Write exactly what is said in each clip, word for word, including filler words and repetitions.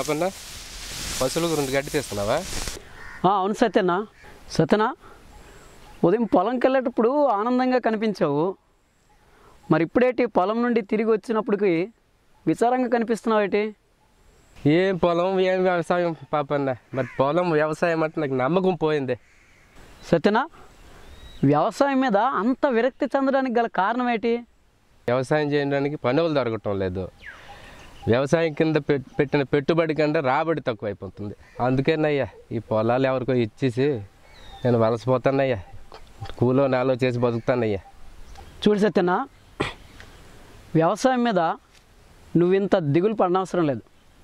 పాపన్న పశువుల గురించి గడ్డి తీస్తున్నావా? అవును సత్యన్న. సత్యనా, ఉదయం పొలంకి వెళ్ళేటప్పుడు ఆనందంగా కనిపించావు, మరి ఇప్పుడేటి పొలం నుండి తిరిగి వచ్చినప్పటికి విచారంగా కనిపిస్తున్నావు ఏంటి? ఏం పొలం ఏం వ్యవసాయం పాపన్న, మరి పొలం వ్యవసాయం అంటే నాకు నమ్మకం పోయింది. సత్యనా, వ్యవసాయం మీద అంత విరక్తి చెందడానికి గల కారణం ఏంటి? వ్యవసాయం చేయడానికి పనులు దొరకటం లేదు. వ్యవసాయం కింద పెట్టిన పెట్టుబడి కంటే రాబడి తక్కువ అయిపోతుంది. అందుకేనయ్యా ఈ పొలాలు ఎవరికో ఇచ్చేసి నేను వలసపోతానయ్యా, కూలో నాలో చేసి బతుకుతానయ్యా. చూడు సత్యనా, వ్యవసాయం మీద నువ్వు ఇంత దిగులు పడనవసరం లేదు.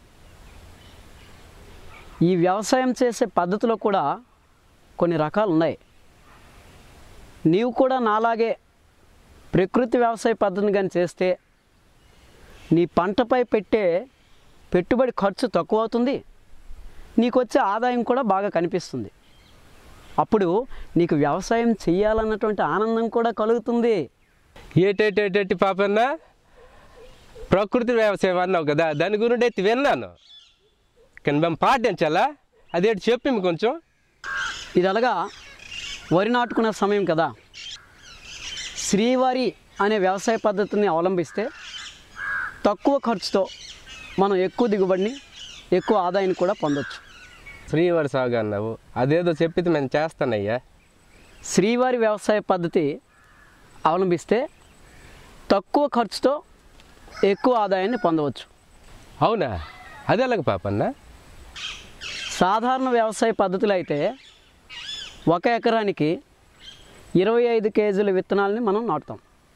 ఈ వ్యవసాయం చేసే పద్ధతిలో కూడా కొన్ని రకాలు ఉన్నాయి. నీవు కూడా నాలాగే ప్రకృతి వ్యవసాయ పద్ధతిని కానీ చేస్తే నీ పంటపై పెట్టే పెట్టుబడి ఖర్చు తక్కువ అవుతుంది, నీకు వచ్చే ఆదాయం కూడా బాగా కనిపిస్తుంది. అప్పుడు నీకు వ్యవసాయం చెయ్యాలన్నటువంటి ఆనందం కూడా కలుగుతుంది. ఏటేటేటేటి పాపన్న, ప్రకృతి వ్యవసాయం అన్నావు కదా, దాని గురించి అయితే విన్నాను, కానీ మేము పాటించాలా? అదేంటి చెప్పి కొంచెం. ఇది అలాగా వరి నాటుకునే సమయం కదా, శ్రీవారి అనే వ్యవసాయ పద్ధతిని అవలంబిస్తే తక్కువ ఖర్చుతో మనం ఎక్కువ దిగుబడిని ఎక్కువ ఆదాయాన్ని కూడా పొందొచ్చు. శ్రీవారి సాగు అన్నావు, అదేదో చెప్పితే మేము చేస్తానయ్యా. శ్రీవారి వ్యవసాయ పద్ధతి అవలంబిస్తే తక్కువ ఖర్చుతో ఎక్కువ ఆదాయాన్ని పొందవచ్చు. అవునా? అదే అలాగ పాపన్న. సాధారణ వ్యవసాయ పద్ధతులు అయితే ఒక ఎకరానికి ఇరవై ఐదు కేజీల విత్తనాలని మనం నాటుతాం.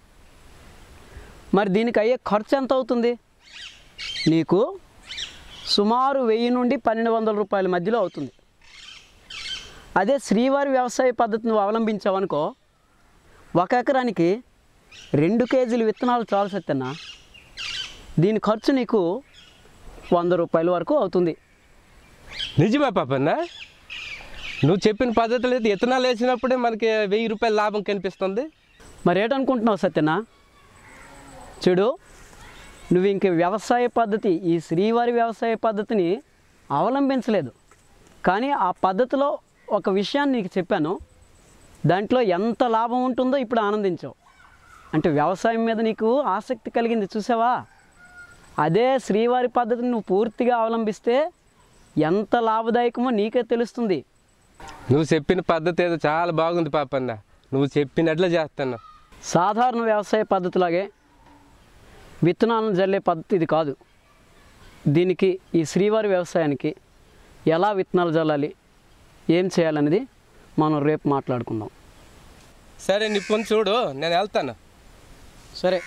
మరి దీనికి అయ్యే ఖర్చు ఎంత అవుతుంది? నీకు సుమారు వెయ్యి నుండి పన్నెండు వందల రూపాయల మధ్యలో అవుతుంది. అదే శ్రీవారి వ్యవసాయ పద్ధతిని అవలంబించావనుకో, ఒక ఎకరానికి రెండు కేజీలు విత్తనాలు చాలు సత్యన్న. దీని ఖర్చు నీకు వంద రూపాయల వరకు అవుతుంది. నిజమా పాపన్న? నువ్వు చెప్పిన పద్ధతులు అయితే విత్తనాలు వేసినప్పుడే మనకి వెయ్యి రూపాయల లాభం కనిపిస్తుంది. మరి ఏటనుకుంటున్నావు సత్యన్న? చూడు, నువ్వు ఇంక వ్యవసాయ పద్ధతి, ఈ శ్రీవారి వ్యవసాయ పద్ధతిని అవలంబించలేదు, కానీ ఆ పద్ధతిలో ఒక విషయాన్ని నీకు చెప్పాను, దాంట్లో ఎంత లాభం ఉంటుందో ఇప్పుడు ఆనందించావు. అంటే వ్యవసాయం మీద నీకు ఆసక్తి కలిగింది, చూసావా? అదే శ్రీవారి పద్ధతిని నువ్వు పూర్తిగా అవలంబిస్తే ఎంత లాభదాయకమో నీకే తెలుస్తుంది. నువ్వు చెప్పిన పద్ధతి ఏదో చాలా బాగుంది పాపన్న, నువ్వు చెప్పినట్లే చేస్తాను. సాధారణ వ్యవసాయ పద్ధతిలాగే విత్తనాలను జల్లే పద్ధతి ఇది కాదు. దీనికి, ఈ శ్రీవారి వ్యవసాయానికి ఎలా విత్తనాలు జల్లాలి, ఏం చేయాలనేది మనం రేపు మాట్లాడుకుందాం. సరే, నీ పని చూడు, నేను వెళ్తాను. సరే.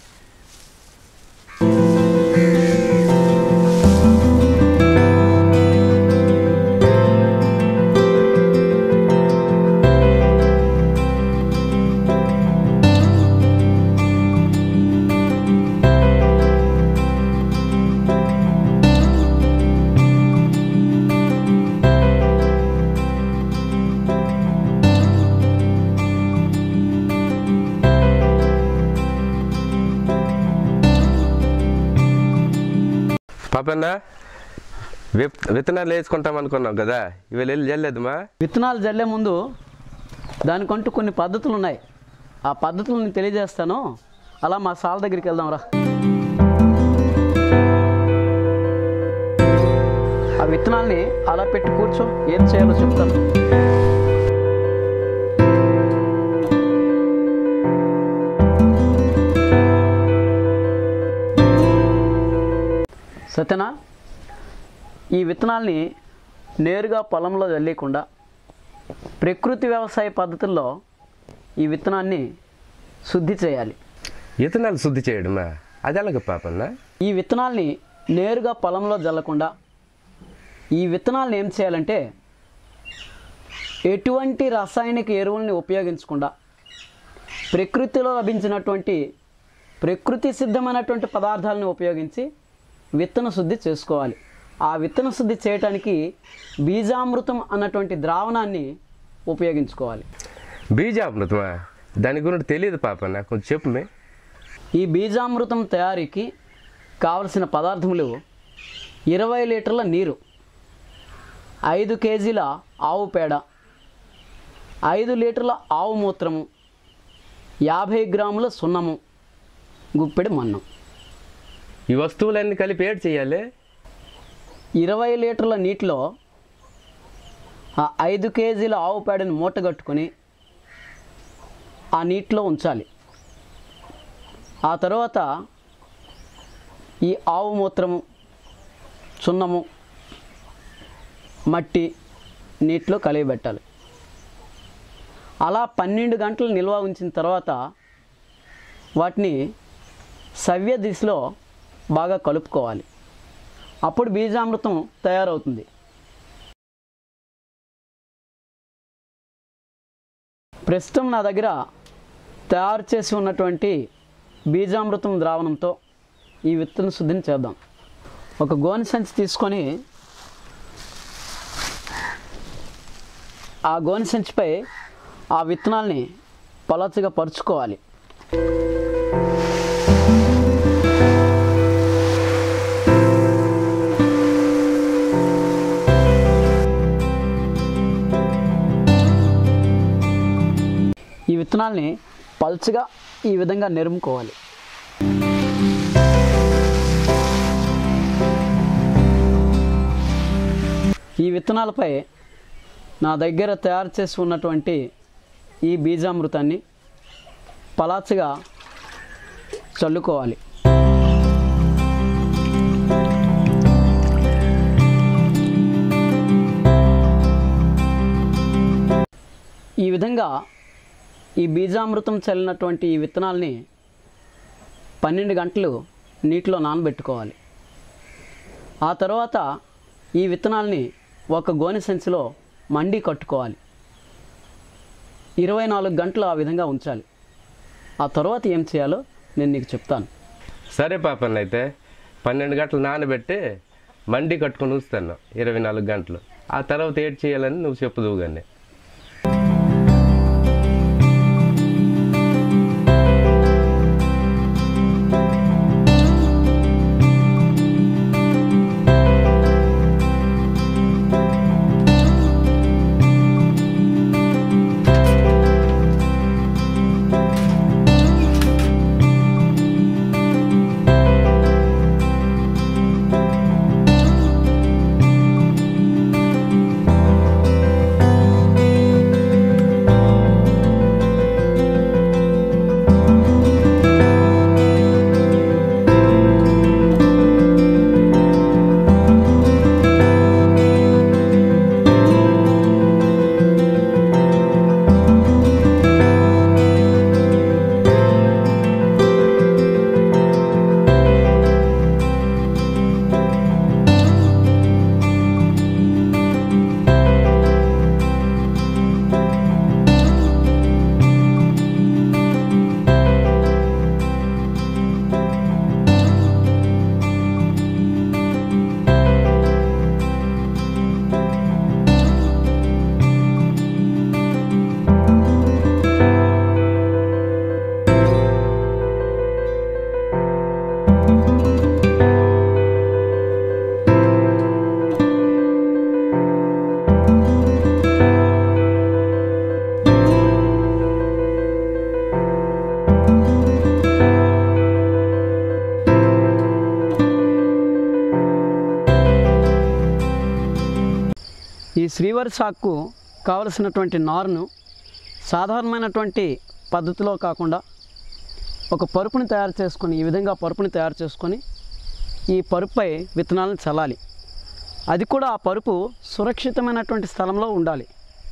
పాపన్న, విత్ విత్తనాలు వేసుకుంటాం అనుకున్నావు కదా, ఇవాళ వెళ్ళి జల్లేదమ్మా? విత్తనాలు జల్లే ముందు దానికంటూ కొన్ని పద్ధతులు ఉన్నాయి. ఆ పద్ధతులు నేను తెలియజేస్తాను. అలా మా సాల దగ్గరికి వెళ్దాం రా. ఆ విత్తనాల్ని అలా పెట్టి కూర్చో, ఏం చేయాలో చెప్తాను. సత్యనా, ఈ విత్తనాల్ని నేరుగా పొలంలో జల్లేయకుండా ప్రకృతి వ్యవసాయ పద్ధతుల్లో ఈ విత్తనాన్ని శుద్ధి చేయాలి. విత్తనాలు శుద్ధి చేయడమా? అది అలాగే పాపన్న. ఈ విత్తనాల్ని నేరుగా పొలంలో జల్లకుండా ఈ విత్తనాలను ఏం చేయాలంటే, ఎటువంటి రసాయనిక ఎరువుల్ని ఉపయోగించకుండా ప్రకృతిలో లభించినటువంటి ప్రకృతి సిద్ధమైనటువంటి పదార్థాలను ఉపయోగించి విత్తన శుద్ధి చేసుకోవాలి. ఆ విత్తన శుద్ధి చేయటానికి బీజామృతం అన్నటువంటి ద్రావణాన్ని ఉపయోగించుకోవాలి. బీజామృతమా? దాని గురించి తెలియదు పాపన్న, కొంచెం చెప్పు. ఈ బీజామృతం తయారీకి కావలసిన పదార్థములు ఇరవై లీటర్ల నీరు, ఐదు కేజీల ఆవు పేడ, ఐదు లీటర్ల ఆవు మూత్రము, యాభై గ్రాముల సున్నము, గుప్పెడు మన్నం. ఈ వస్తువులన్నీ కలిపి ఏడ్ చేయాలి. ఇరవై లీటర్ల నీటిలో ఆ ఐదు కేజీల ఆవు పేడని మూటగట్టుకొని ఆ నీటిలో ఉంచాలి. ఆ తర్వాత ఈ ఆవు మూత్రము, సున్నము, మట్టి నీటిలో కలియబెట్టాలి. అలా పన్నెండు గంటలు నిల్వ ఉంచిన తర్వాత వాటిని సవ్య దిశలో బాగా కలుపుకోవాలి. అప్పుడు బీజామృతం తయారవుతుంది. ప్రస్తుతం నా దగ్గర తయారు చేసి ఉన్నటువంటి బీజామృతం ద్రావణంతో ఈ విత్తన శుద్ధిని చేద్దాం. ఒక గోనె సంచి తీసుకొని ఆ గోనె సంచిపై ఆ విత్తనాల్ని పలచగా పరుచుకోవాలి. ఈ విత్తనాల్ని పల్చగా ఈ విధంగా నెరుముకోవాలి. ఈ విత్తనాలపై నా దగ్గర తయారు చేసి ఉన్నటువంటి ఈ బీజామృతాన్ని పలాచగా చల్లుకోవాలి. ఈ విధంగా ఈ బీజామృతం చల్లినటువంటి ఈ విత్తనాల్ని పన్నెండు గంటలు నీటిలో నానబెట్టుకోవాలి. ఆ తర్వాత ఈ విత్తనాల్ని ఒక గోనె సంచిలో మండి కట్టుకోవాలి. ఇరవై నాలుగు గంటలు ఆ విధంగా ఉంచాలి. ఆ తర్వాత ఏం చేయాలో నేను నీకు చెప్తాను. సరే పాపన్న, అయితే పన్నెండు గంటలు నానబెట్టి మండి కట్టుకొని ఉంచుతాను ఇరవై నాలుగు గంటలు. ఆ తర్వాత ఏడ్ చేయాలని నువ్వు చెప్పుదువు కానీ. ఈ శ్రీవారి సాగుకు కావలసినటువంటి నారును సాధారణమైనటువంటి పద్ధతిలో కాకుండా ఒక పరుపుని తయారు చేసుకొని ఈ విధంగా పరుపుని తయారు చేసుకొని ఈ పరుపుపై విత్తనాలను చల్లాలి. అది కూడా ఆ పరుపు సురక్షితమైనటువంటి స్థలంలో ఉండాలి.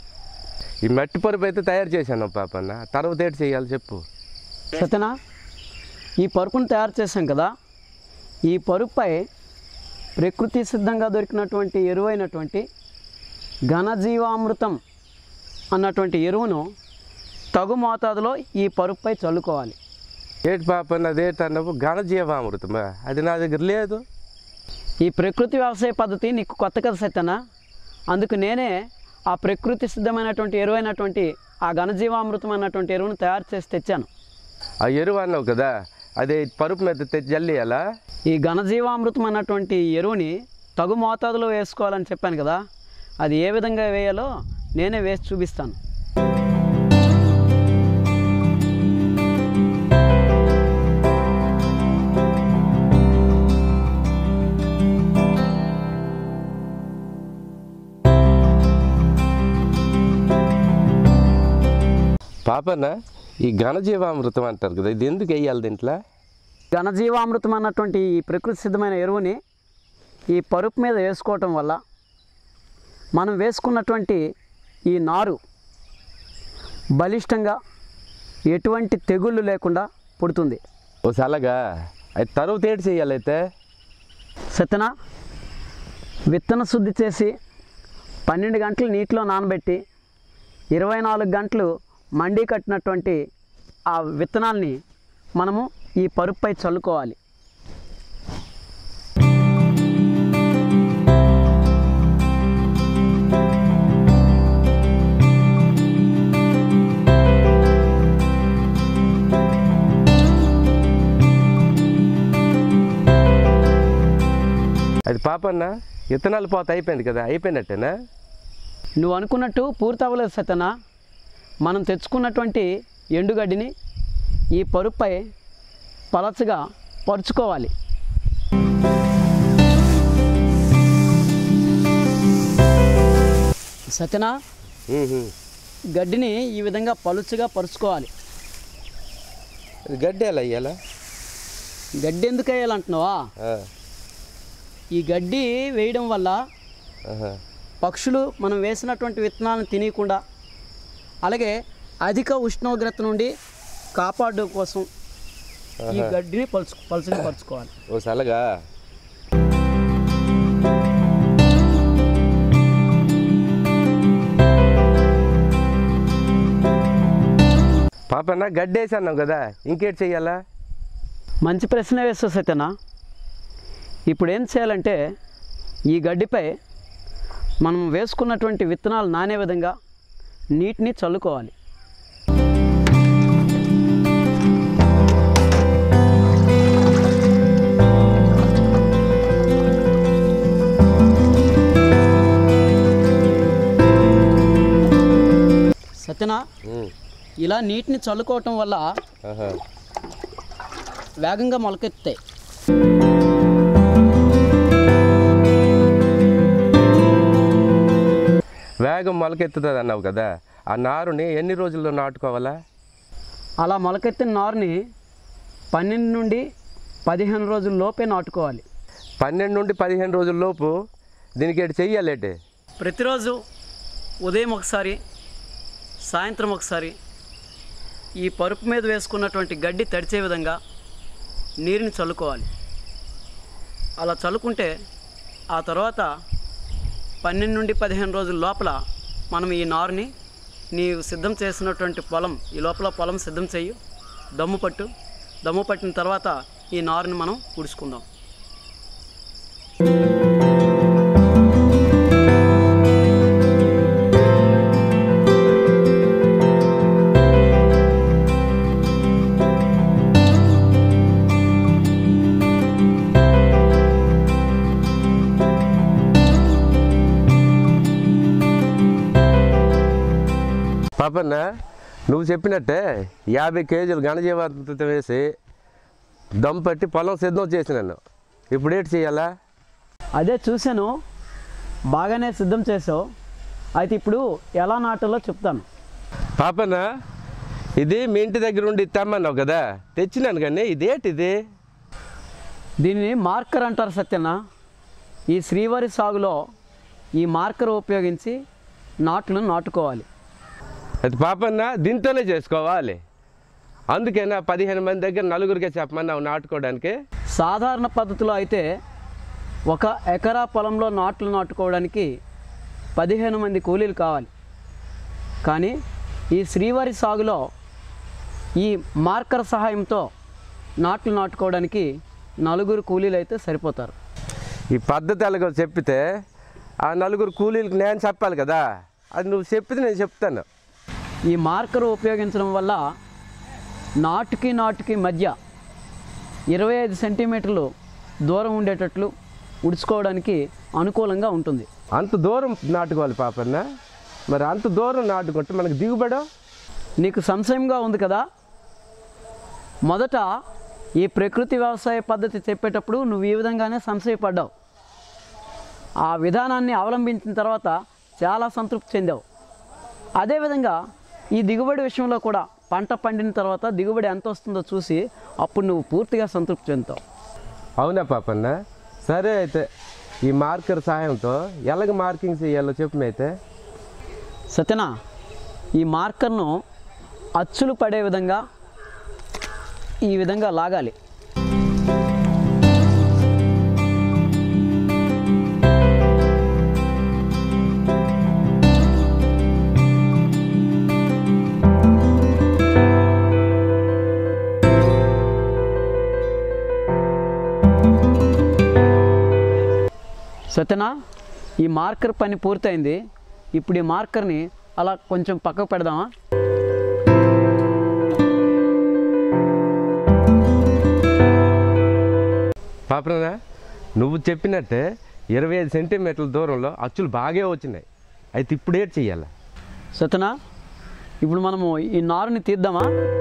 ఈ మట్టి పరుపు అయితే తయారు చేశాను పాపన్న, తర్వాత ఏంటి చేయాలి చెప్పు. సతేనా, ఈ పరుపుని తయారు చేశాం కదా, ఈ పరుపుపై ప్రకృతి సిద్ధంగా దొరికినటువంటి ఎరువైనటువంటి ఘనజీవామృతం అన్నటువంటి ఎరువును తగు మోతాదులో ఈ పరుపుపై చల్లుకోవాలి. ఏంటి పాపన్న అదేంటన్నావు, ఘనజీవామృతమా? అది నా దగ్గర లేదు. ఈ ప్రకృతి వ్యవసాయ పద్ధతి నీకు కొత్త కదా సత్యనా, అందుకు నేనే ఆ ప్రకృతి సిద్ధమైనటువంటి ఎరువైనటువంటి ఆ ఘనజీవామృతం అన్నటువంటి ఎరువును తయారు చేసి తెచ్చాను. ఆ ఎరువు అన్నావు కదా, అదే పరుపు మీద తెచ్చి జల్లియాలా? ఈ ఘనజీవామృతం అన్నటువంటి ఎరువుని తగు మోతాదులో వేసుకోవాలని చెప్పాను కదా, అది ఏ విధంగా వేయాలో నేనే వేసి చూపిస్తాను. పాపన్న, ఈ ఘనజీవామృతం అంటారు కదా, ఇది ఎందుకు వేయాలి దీంట్లో? ఘనజీవామృతం అన్నటువంటి ఈ ప్రకృతి సిద్ధమైన ఎరువుని ఈ పరుపు మీద వేసుకోవటం వల్ల మనం వేసుకున్నటువంటి ఈ నారు బలిష్టంగా ఎటువంటి తెగుళ్ళు లేకుండా పుడుతుంది. ఓ సలగా అయితే తరువాత ఏడు చేయాలి? అయితే సత్యన, విత్తన శుద్ధి చేసి పన్నెండు గంటలు నీటిలో నానబెట్టి ఇరవై నాలుగు గంటలు మండి కట్టినటువంటి ఆ విత్తనాల్ని మనము ఈ పరుపుపై చల్లుకోవాలి. అది పాపన్న, విత్తనాలు పోత అయిపోయింది కదా, అయిపోయినట్టేనా? నువ్వు అనుకున్నట్టు పూర్తి అవ్వలేదు సత్యన. మనం తెచ్చుకున్నటువంటి ఎండుగడ్డిని ఈ పరుపుపై పలచగా పరుచుకోవాలి. సత్యన, గడ్డిని ఈ విధంగా పలుచగా పరుచుకోవాలి. గడ్డి ఎలా వేయాలా? గడ్డి ఎందుకు వేయాలంటున్నావా? ఈ గడ్డి వేయడం వల్ల పక్షులు మనం వేసినటువంటి విత్తనాలను తినకుండా, అలాగే అధిక ఉష్ణోగ్రత నుండి కాపాడడం కోసం ఈ గడ్డిని పలుచు పలుచగా పరుచుకోవాలి. ఓ సలగా పాపన్న, గడ్డి వేసి అన్నావు కదా, ఇంకేటి చెయ్యాలా? మంచి ప్రశ్న వేస్తావు సత్యన. ఇప్పుడు ఏం చేయాలంటే ఈ గడ్డిపై మనం వేసుకున్నటువంటి విత్తనాలు నానే విధంగా నీటిని చల్లుకోవాలి. సత్యన, ఇలా నీటిని చల్లుకోవటం వల్ల వేగంగా మొలకెత్తాయి. వేగం మొలకెత్తుతుంది అన్నావు కదా, ఆ నారుని ఎన్ని రోజుల్లో నాటుకోవాలా? అలా మొలకెత్తిన నారుని పన్నెండు నుండి పదిహేను రోజుల లోపే నాటుకోవాలి. పన్నెండు నుండి పదిహేను రోజుల లోపు దీనికి ఏడు చెయ్యాలేటే? ప్రతిరోజు ఉదయం ఒకసారి, సాయంత్రం ఒకసారి ఈ పరుపు మీద వేసుకున్నటువంటి గడ్డి తడిచే విధంగా నీరుని చల్లుకోవాలి. అలా చల్లుకుంటే ఆ తర్వాత పన్నెండు నుండి పదిహేను రోజుల లోపల మనం ఈ నారుని నీవు సిద్ధం చేసినటువంటి పొలం, ఈ లోపల పొలం సిద్ధం చెయ్యి, దమ్ము పట్టు. దమ్ము పట్టిన తర్వాత ఈ నారుని మనం ఉడుచుకుందాం. పాపన్న, నువ్వు చెప్పినట్టే యాభై కేజీలు ఘనజీవామృతం వేసి దమ్ పట్టి పొలం సిద్ధం చేసినాను. ఇప్పుడు ఏంటి చేయాలా? అదే చూశాను, బాగానే సిద్ధం చేసావు. అయితే ఇప్పుడు ఎలా నాటాలో చెప్తాను. పాపన్న, ఇది మీ ఇంటి దగ్గర ఉండి తెమ్మన్నావు కదా, తెచ్చినాను. కానీ ఇదేంటిది? దీనిని మార్కర్ అంటారు సత్యన్న. ఈ శ్రీవారి సాగులో ఈ మార్కర్ ఉపయోగించి నాట్లను నాటుకోవాలి. అది పాపన్న, దీంతోనే చేసుకోవాలి. అందుకేనా పదిహేను మంది దగ్గర నలుగురికే చెప్పమన్నావు నాటుకోవడానికి? సాధారణ పద్ధతిలో అయితే ఒక ఎకరా పొలంలో నాట్లు నాటుకోవడానికి పదిహేను మంది కూలీలు కావాలి. కానీ ఈ శ్రీవారి సాగులో ఈ మార్కర్ సహాయంతో నాట్లు నాటుకోవడానికి నలుగురు కూలీలు అయితే సరిపోతారు. ఈ పద్ధతి ఎలాగో చెప్పితే ఆ నలుగురు కూలీలకు నేను చెప్పాలి కదా, అది నువ్వు చెప్పితే నేను చెప్తాను. ఈ మార్కర్ ఉపయోగించడం వల్ల నాటుకి నాటుకి మధ్య ఇరవై ఐదు సెంటీమీటర్లు దూరం ఉండేటట్లు ఉడుచుకోవడానికి అనుకూలంగా ఉంటుంది. అంత దూరం నాటుకోవాలి పాపన్న, మరి అంత దూరం నాటుకుంటే మనకు దిగుబడి. నీకు సంశయంగా ఉంది కదా. మొదట ఈ ప్రకృతి వ్యవసాయ పద్ధతి చెప్పేటప్పుడు నువ్వు ఈ విధంగానే సంశయపడ్డావు. ఆ విధానాన్ని అవలంబించిన తర్వాత చాలా సంతృప్తి చెందావు. అదేవిధంగా ఈ దిగుబడి విషయంలో కూడా పంట పండిన తర్వాత దిగుబడి ఎంత వస్తుందో చూసి అప్పుడు నువ్వు పూర్తిగా సంతృప్తి చెందుతావు. అవునా పాపన్న? సరే అయితే ఈ మార్కర్ సహాయంతో ఎలాగ మార్కింగ్ చేయాలో చెప్పు. అయితే సత్యనా, ఈ మార్కర్ను అచ్చులు పడే విధంగా ఈ విధంగా లాగాలి. సత్యనా, ఈ మార్కర్ పని పూర్తయింది. ఇప్పుడు ఈ మార్కర్ని అలా కొంచెం పక్కకు పెడదామా? పాపన, నువ్వు చెప్పినట్టే ఇరవై ఐదు సెంటీమీటర్ల దూరంలో అచ్చులు బాగా వచ్చినాయి. అయితే ఇప్పుడు ఏం చెయ్యాలి? సత్యనా, ఇప్పుడు మనము ఈ నారుని తీద్దామా?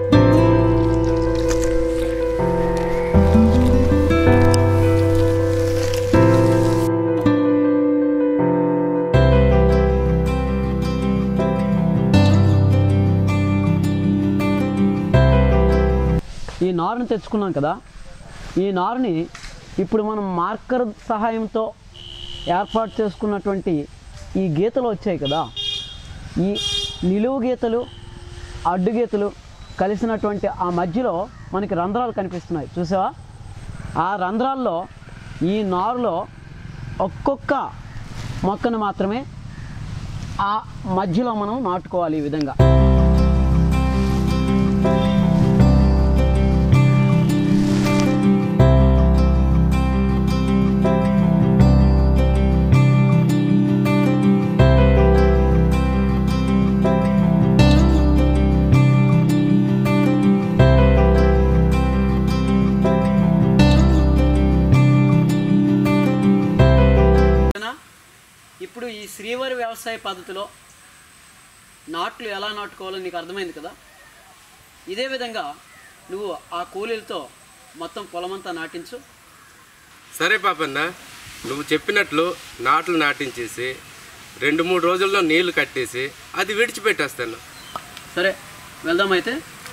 ఈ నారుని తెచ్చుకున్నాం కదా, ఈ నారుని ఇప్పుడు మనం మార్కర్ సహాయంతో ఏర్పాటు చేసుకున్నటువంటి ఈ గీతలు వచ్చాయి కదా, ఈ నిలువు గీతలు అడ్డు గీతలు కలిసినటువంటి ఆ మధ్యలో మనకి రంధ్రాలు కనిపిస్తున్నాయి, చూసావా? ఆ రంధ్రాల్లో ఈ నారులో ఒక్కొక్క మొక్కను మాత్రమే ఆ మధ్యలో మనం నాటుకోవాలి. ఈ విధంగా ఇప్పుడు ఈ శ్రీవారి వ్యవసాయ పద్ధతిలో నాట్లు ఎలా నాటుకోవాలో నీకు అర్థమైంది కదా. ఇదే విధంగా నువ్వు ఆ కూలీలతో మొత్తం పొలమంతా నాటించు. సరే పాపన్న, నువ్వు చెప్పినట్లు నాట్లు నాటించేసి రెండు మూడు రోజుల్లో నీళ్లు కట్టేసి అది విడిచిపెట్టేస్తాను. సరే, వెళ్దామైతే.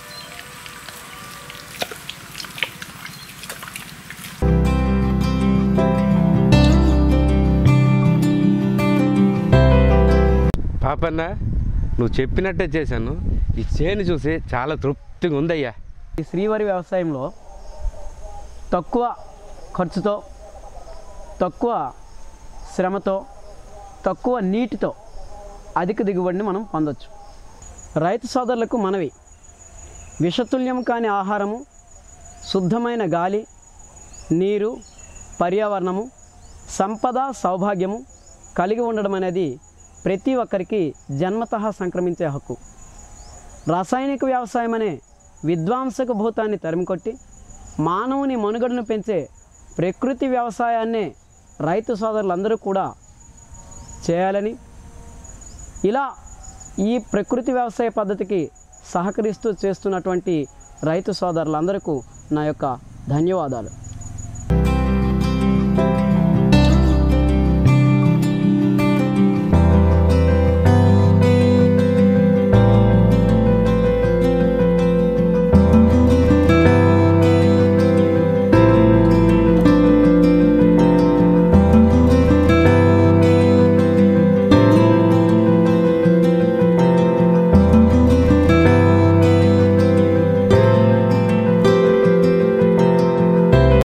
పాపన్న, నువ్వు చెప్పినట్టే చేశాను. ఈ చేను చూసి చాలా తృప్తిగా ఉందయ్యా. ఈ శ్రీవారి వ్యవసాయంలో తక్కువ ఖర్చుతో, తక్కువ శ్రమతో, తక్కువ నీటితో అధిక దిగుబడిని మనం పొందొచ్చు. రైతు సోదరులకు మనవి, విషతుల్యం కాని ఆహారము, శుద్ధమైన గాలి, నీరు, పర్యావరణము, సంపద, సౌభాగ్యము కలిగి ఉండడం అనేది ప్రతి ఒక్కరికి జన్మతః సంక్రమించే హక్కు. రాసాయనిక వ్యవసాయం అనే విధ్వంసక భూతాన్ని తరిమికొట్టి మానవుని మనుగడను పెంచే ప్రకృతి వ్యవసాయాన్నే రైతు సోదరులందరూ కూడా చేయాలని, ఇలా ఈ ప్రకృతి వ్యవసాయ పద్ధతికి సహకరిస్తూ చేస్తున్నటువంటి రైతు సోదరులందరికీ నా యొక్క ధన్యవాదాలు.